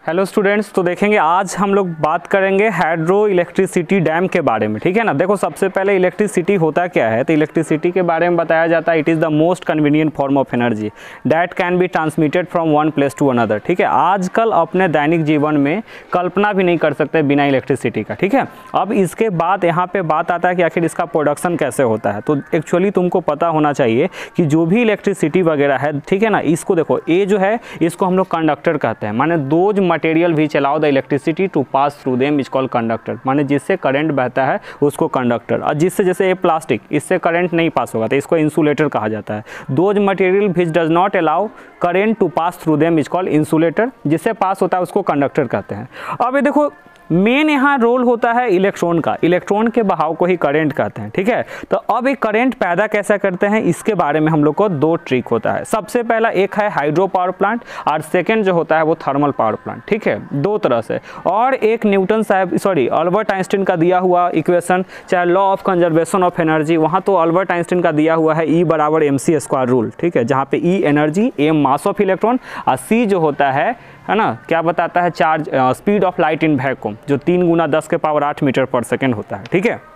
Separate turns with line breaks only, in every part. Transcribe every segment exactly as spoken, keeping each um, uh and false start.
Hello students, तो देखेंगे आज हम लोग बात करेंगे हाइड्रो इलेक्ट्रिसिटी डैम के बारे में। ठीक है ना। देखो, सबसे पहले इलेक्ट्रिसिटी होता क्या है, तो इलेक्ट्रिसिटी के बारे में बताया जाता है it is the most convenient form of energy that can be transmitted from one place to another. ठीक है, आजकल अपने दैनिक जीवन में कल्पना भी नहीं कर सकते बिना इलेक्ट्रिसिटी का। ठीक है, अब इसके बाद यहाँ पे बात आता है कि आखिर इसका प्रोडक्शन कैसे होता है। तो एक्चुअली तुमको पता होना चाहिए कि जो भी इलेक्ट्रिसिटी वगैरह है, ठीक है ना, इसको देखो, ये जो है इसको हम लोग कंडक्टर कहते हैं। माने दो मटेरियल भी चलाओ the electricity to pass through them is called conductor. माने जिससे करंट बहता है उसको कंडक्टर, और जिससे जैसे ये प्लास्टिक, इससे करंट नहीं पास होगा तो इसको इंसुलेटर कहा जाता है। Those material which does not allow current to pass through them is called insulator. जिससे पास होता है उसको कंडक्टर कहते हैं। अब ये देखो, मेन यहाँ रोल होता है इलेक्ट्रॉन का। इलेक्ट्रॉन के बहाव को ही करंट कहते हैं। ठीक है, तो अब एक करंट पैदा कैसे करते हैं इसके बारे में हम लोग को दो ट्रिक होता है। सबसे पहला एक है हाइड्रो पावर प्लांट, और सेकंड जो होता है वो थर्मल पावर प्लांट। ठीक है, दो तरह से। और एक न्यूटन साहब सॉरी अल्बर्ट आइंस्टीन का दिया हुआ इक्वेशन, चाहे law of conservation of energy, वहाँ तो अल्बर्ट आइंस्टीन का दिया हुआ है ई बराबर एम सी स्क्वायर रूल। ठीक है, जहाँ पे E energy, M mass of electron, और सी जो होता है है ना, क्या बताता है, charge speed of light in vacuum, जो तीन गुना दस के पावर आठ मीटर पर सेकेंड होता है। ठीक है,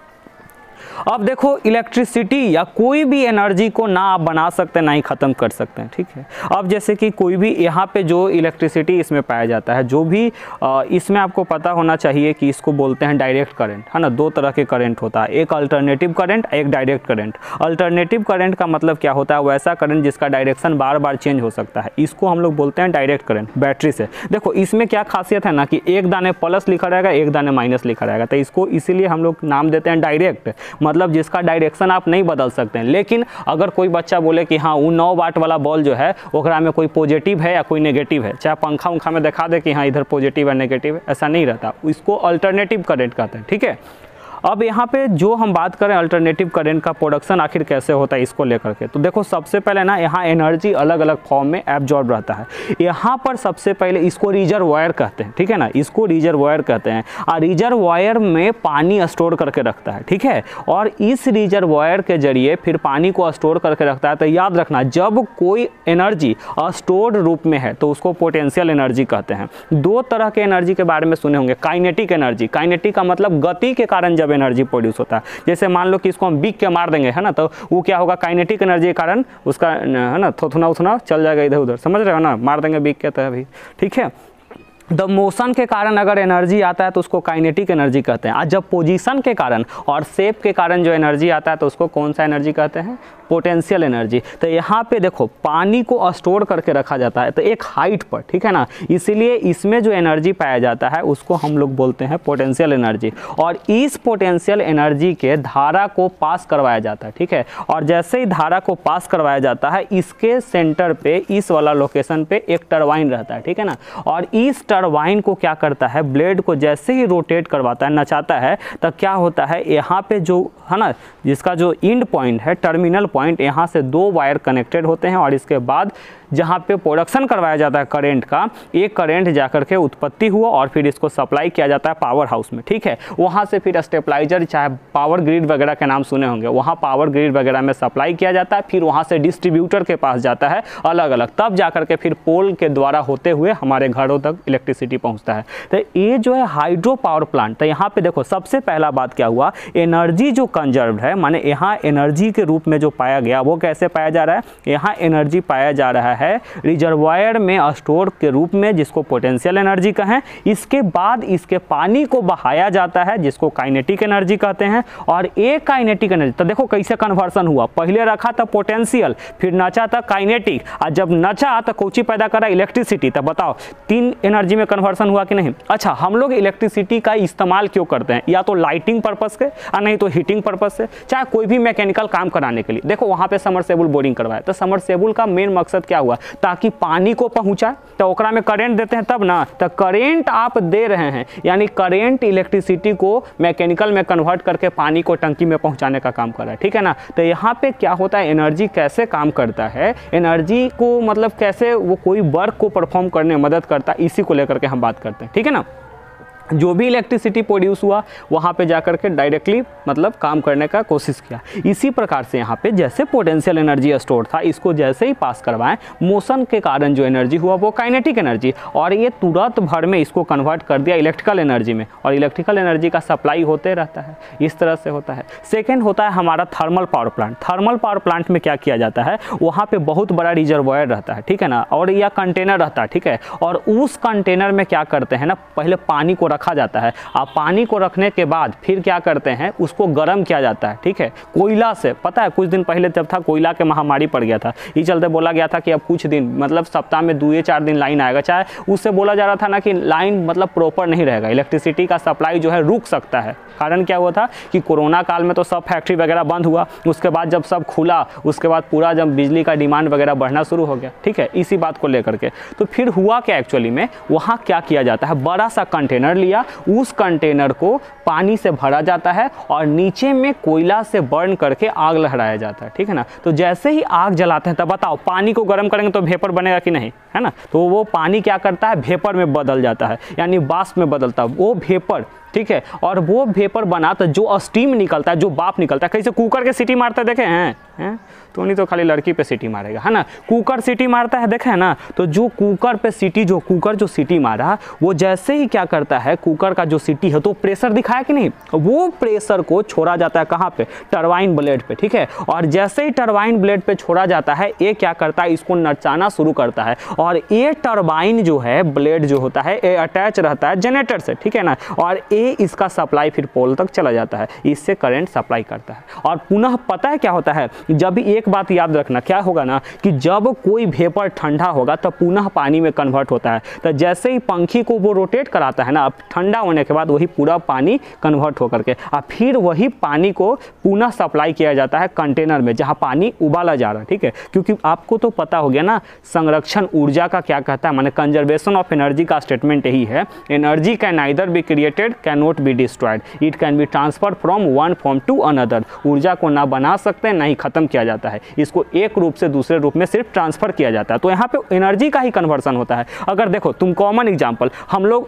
अब देखो, इलेक्ट्रिसिटी या कोई भी एनर्जी को ना आप बना सकते हैं ना ही ख़त्म कर सकते हैं। ठीक है, अब जैसे कि कोई भी यहाँ पे जो इलेक्ट्रिसिटी इसमें पाया जाता है, जो भी आ, इसमें आपको पता होना चाहिए कि इसको बोलते हैं डायरेक्ट करंट, है ना। दो तरह के करंट होता है, एक अल्टरनेटिव करंट, एक डायरेक्ट करंट। अल्टरनेटिव करंट का मतलब क्या होता है, वैसा करंट जिसका डायरेक्शन बार बार चेंज हो सकता है, इसको हम लोग बोलते हैं डायरेक्ट करंट। बैटरी से देखो, इसमें क्या खासियत है ना कि एक दाने प्लस लिखा रहेगा, एक दाने माइनस लिखा रहेगा, तो इसको इसीलिए हम लोग नाम देते हैं डायरेक्ट, मतलब जिसका डायरेक्शन आप नहीं बदल सकते हैं। लेकिन अगर कोई बच्चा बोले कि हाँ वो नौ वाट वाला बॉल जो है ओकरा में कोई पॉजिटिव है या कोई नेगेटिव है, चाहे पंखा उंखा में दिखा दे कि हाँ इधर पॉजिटिव है नेगेटिव है, ऐसा नहीं रहता, इसको अल्टरनेटिव करंट कहते हैं। ठीक है, अब यहाँ पे जो हम बात करें अल्टरनेटिव करंट का प्रोडक्शन आखिर कैसे होता है इसको लेकर के, तो देखो सबसे पहले ना यहाँ एनर्जी अलग अलग फॉर्म में एब्जॉर्ब रहता है। यहाँ पर सबसे पहले इसको रिजर्वॉयर कहते हैं। ठीक है ना, इसको रिजर्वॉयर कहते हैं, और रिजर्वॉयर में पानी स्टोर करके रखता है। ठीक है, और इस रिजर्वॉयर के जरिए फिर पानी को स्टोर करके रखता है। तो याद रखना, जब कोई एनर्जी स्टोर्ड रूप में है तो उसको पोटेंशियल एनर्जी कहते हैं। दो तरह के एनर्जी के बारे में सुने होंगे, काइनेटिक एनर्जी। काइनेटिक का मतलब गति के कारण जब एनर्जी प्रोड्यूस होता है। जैसे मान लो कि इसको हम बीक के मार देंगे, है ना, तो वो क्या होगा, काइनेटिक एनर्जी के कारण उसका, है ना, थोथुना उथुना चल जाएगा इधर उधर, समझ रहे हो ना, मार देंगे बीक के तो अभी। ठीक है, द मोशन के कारण अगर एनर्जी आता है तो उसको काइनेटिक एनर्जी कहते हैं। आज जब पोजीशन के कारण और शेप के कारण जो एनर्जी आता है तो उसको कौन सा एनर्जी कहते हैं, पोटेंशियल एनर्जी। तो यहाँ पे देखो, पानी को स्टोर करके रखा जाता है तो एक हाइट पर, ठीक है ना, इसीलिए इसमें जो एनर्जी पाया जाता है उसको हम लोग बोलते हैं पोटेंशियल एनर्जी। और इस पोटेंशियल एनर्जी के धारा को पास करवाया जाता है। ठीक है, और जैसे ही धारा को पास करवाया जाता है, इसके सेंटर पे, इस वाला लोकेशन पे एक टरबाइन रहता है। ठीक है ना, और इस टरबाइन को क्या करता है, ब्लेड को जैसे ही रोटेट करवाता है, नचाता है, तब क्या होता है, यहाँ पे जो है ना, जिसका जो इंड पॉइंट है, टर्मिनल पॉइंट, यहाँ से दो वायर कनेक्टेड होते हैं, और इसके बाद जहाँ पे प्रोडक्शन करवाया जाता है करंट का, एक करंट जाकर के उत्पत्ति हुआ और फिर इसको सप्लाई किया जाता है पावर हाउस में। ठीक है, वहाँ से फिर स्टेबलाइजर, चाहे पावर ग्रिड वगैरह के नाम सुने होंगे, वहाँ पावर ग्रिड वगैरह में सप्लाई किया जाता है, फिर वहाँ से डिस्ट्रीब्यूटर के पास जाता है अलग अलग, तब जाकर के फिर पोल के द्वारा होते हुए हमारे घरों तक इलेक्ट्रिसिटी पहुँचता है। तो ये जो है हाइड्रो पावर प्लांट। तो यहाँ पे देखो, सबसे पहला बात क्या हुआ, एनर्जी जो कंजर्व्ड है, माने यहाँ एनर्जी के रूप में जो पाया गया वो कैसे पाया जा रहा है, यहाँ एनर्जी पाया जा रहा है है रिजर्वायर में स्टोर के रूप में, जिसको पोटेंशियल एनर्जी कहें। इसके बाद इसके पानी को बहाया जाता है, जिसको काइनेटिक एनर्जी कहते हैं। और एक काइनेटिक एनर्जी, तो देखो कैसे कन्वर्सन हुआ, पहले रखा था पोटेंशियल, फिर नचा था काइनेटिक, और जब नचा तो कौची पैदा करा, इलेक्ट्रिसिटी। तो बताओ, तीन एनर्जी में कन्वर्सन हुआ कि नहीं। अच्छा, हम लोग इलेक्ट्रिसिटी का इस्तेमाल क्यों करते हैं, या तो लाइटिंग पर्पस से, और नहीं तो हीटिंग पर्पस से, चाहे कोई भी मैकेनिकल काम कराने के लिए। देखो वहाँ पे समरसेबुल बोरिंग करवाया, तो समरसेबुल का मेन मकसद क्या हुआ, ताकि पानी को पहुंचाए, तो ओकरा में करंट देते हैं तब ना, तो करंट आप दे रहे हैं, यानी करंट इलेक्ट्रिसिटी को मैकेनिकल में कन्वर्ट करके पानी को टंकी में पहुंचाने का काम कर रहा है। ठीक है ना, तो यहाँ पे क्या होता है, एनर्जी कैसे काम करता है, एनर्जी को मतलब कैसे वो कोई वर्क को परफॉर्म करने में मदद करता है, इसी को लेकर के हम बात करते हैं। ठीक है ना, जो भी इलेक्ट्रिसिटी प्रोड्यूस हुआ वहाँ पे जाकर के डायरेक्टली मतलब काम करने का कोशिश किया। इसी प्रकार से यहाँ पे जैसे पोटेंशियल एनर्जी स्टोर था, इसको जैसे ही पास करवाएं, मोशन के कारण जो एनर्जी हुआ वो काइनेटिक एनर्जी, और ये तुरंत भर में इसको कन्वर्ट कर दिया इलेक्ट्रिकल एनर्जी में, और इलेक्ट्रिकल एनर्जी का सप्लाई होते रहता है, इस तरह से होता है। सेकेंड होता है हमारा thermal power plant. Thermal power plant में क्या किया जाता है, वहाँ पर बहुत बड़ा रिजर्वायर रहता है, ठीक है ना, और या कंटेनर रहता है, ठीक है, और उस कंटेनर में क्या करते हैं ना, पहले पानी को रखा जाता है। अब पानी को रखने के बाद फिर क्या करते हैं, उसको गर्म किया जाता है, ठीक है, कोयला से। पता है कुछ दिन पहले जब था कोयला के महामारी पड़ गया था, इस चलते बोला गया था कि अब कुछ दिन मतलब सप्ताह में दो या चार दिन लाइन आएगा, चाहे उससे बोला जा रहा था ना कि लाइन मतलब प्रॉपर नहीं रहेगा, इलेक्ट्रिसिटी का सप्लाई जो है रुक सकता है। कारण क्या हुआ था कि कोरोना काल में तो सब फैक्ट्री वगैरह बंद हुआ, उसके बाद जब सब खुला उसके बाद पूरा जब बिजली का डिमांड वगैरह बढ़ना शुरू हो गया, ठीक है, इसी बात को लेकर के। तो फिर हुआ क्या एक्चुअली में, वहाँ क्या किया जाता है, बड़ा सा कंटेनर लिया, उस कंटेनर को पानी से भरा जाता है और नीचे में कोयला से बर्न करके आग लहराया जाता है, ठीक है ना। तो जैसे ही आग जलाते हैं तब बताओ पानी को गर्म करेंगे तो वेपर बनेगा कि नहीं, है ना। तो वो पानी क्या करता है, वेपर में बदल जाता है, यानी वाष्प में बदलता है वो वेपर, ठीक है, और वो वेपर बना तो जो स्टीम निकलता है, जो भाप निकलता है, कैसे कुकर के सीटी मारता है देखे हैं, हैं? तो नहीं तो खाली लड़की पे सीटी मारेगा, है ना, कुकर सीटी मारता है, देखे है ना। तो जो कुकर पे सीटी जो कुकर जो सीटी मारा वो जैसे ही क्या करता है, कुकर का जो सीटी है तो प्रेशर दिखाया कि नहीं, वो प्रेशर को छोड़ा जाता है कहाँ पे, टरबाइन ब्लेड पे, ठीक है, और जैसे ही टरबाइन ब्लेड पे छोड़ा जाता है ये क्या करता है, इसको नचाना शुरू करता है, और ये टरबाइन जो है ब्लेड जो होता है ये अटैच रहता है जनरेटर से, ठीक है ना, और ये इसका सप्लाई फिर पोल तक चला जाता है, इससे करंट सप्लाई करता है। और पुनः पता है क्या होता है, जब भी एक बात याद रखना, क्या होगा ना कि जब कोई वेपर ठंडा होगा तो पुनः पानी में कन्वर्ट होता है। तो जैसे ही पंखी को वो रोटेट कराता है ना, अब ठंडा होने के बाद वही पूरा पानी कन्वर्ट होकर के और फिर वही पानी को पुनः सप्लाई किया जाता है कंटेनर में जहाँ पानी उबाला जा रहा है, ठीक है। क्योंकि आपको तो पता हो गया ना संरक्षण ऊर्जा का क्या कहता है, माने कंजर्वेशन ऑफ एनर्जी का स्टेटमेंट यही है, energy can neither be created can not be destroyed, it can be transfer from one form to another. ऊर्जा को ना बना सकते हैं ना ही खत्म किया जाता है, इसको एक रूप से दूसरे रूप में सिर्फ ट्रांसफर किया जाता है। तो यहाँ पे एनर्जी का ही कन्वर्सन होता है। अगर देखो तुम कॉमन एग्जांपल, हम लोग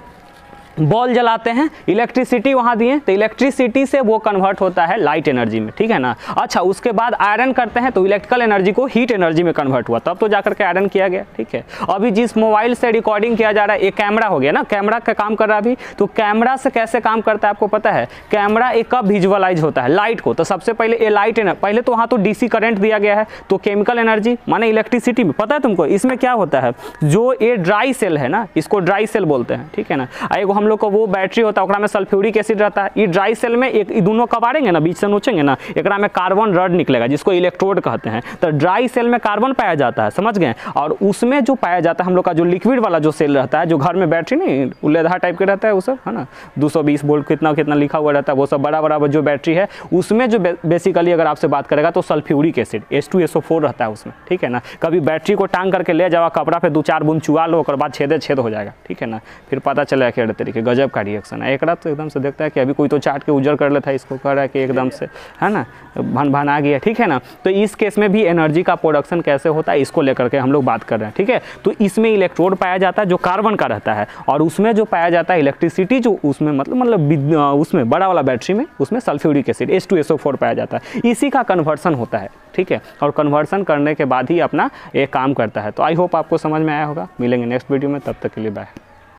बॉल जलाते हैं, इलेक्ट्रिसिटी वहाँ दिए तो इलेक्ट्रिसिटी से वो कन्वर्ट होता है लाइट एनर्जी में, ठीक है ना। अच्छा उसके बाद आयरन करते हैं तो इलेक्ट्रिकल एनर्जी को हीट एनर्जी में कन्वर्ट हुआ, तब तो जाकर के आयरन किया गया, ठीक है। अभी जिस मोबाइल से रिकॉर्डिंग किया जा रहा है, ये कैमरा हो गया ना, कैमरा का काम कर रहा है अभी, तो कैमरा से कैसे काम करता है आपको पता है, कैमरा एक कब विजुअलाइज होता है, लाइट को। तो सबसे पहले ये लाइट एनर्जी, पहले तो वहाँ तो डीसी करंट दिया गया है, तो केमिकल एनर्जी माने इलेक्ट्रिसिटी में, पता है तुमको इसमें क्या होता है, जो ये ड्राई सेल है ना, इसको ड्राई सेल बोलते हैं, ठीक है ना। एगो हम लोग को वो बैटरी होता है, में सल्फ्यूरिक एसिड रहता है, ये ड्राई सेल में एक दोनों कबाड़ेंगे ना, बीच से नोचेंगे ना, एक में कार्बन रड निकलेगा जिसको इलेक्ट्रोड कहते हैं। तो ड्राई सेल में कार्बन पाया जाता है, समझ गए, और उसमें जो पाया जाता है हम लोग का जो लिक्विड वाला जो सेल रहता है, जो घर में बैटरी नहीं उल्लेधा टाइप के रहता है वो सब, है ना, दो सौ बीस वोल्ट कितना कितना लिखा हुआ रहता है, वो सब बड़ा बड़ा जो बैटरी है उसमें जो बेसिकली अगर आपसे बात करेगा तो sulphuric acid H two S O four रहता है उसमें, ठीक है ना। कभी बैटरी को टांग करके ले जाओ, कपड़ा पे दो चार बूंद चुआ लो, और बाद छेदे छेद हो जाएगा, ठीक है ना, फिर पता चलेगा कि तरीके गजब का रिएक्शन है। एक रात तो एकदम से देखता है कि अभी कोई तो चाट के उजर कर लेता है, इसको कह रहा है कि एकदम से, है ना, भन भन आ गया, ठीक है ना। तो इस केस में भी एनर्जी का प्रोडक्शन कैसे होता है इसको लेकर के हम लोग बात कर रहे हैं, ठीक है। तो इसमें इलेक्ट्रोड पाया जाता है जो कार्बन का रहता है, और उसमें जो पाया जाता है इलेक्ट्रिसिटी जो उसमें मतलब मतलब उसमें बड़ा वाला बैटरी में उसमें sulphuric acid H two S O four पाया जाता है, इसी का कन्वर्सन होता है, ठीक है। और कन्वर्सन करने के बाद ही अपना एक काम करता है। तो आई होप आपको समझ में आया होगा, मिलेंगे नेक्स्ट वीडियो में, तब तक के लिए बाय।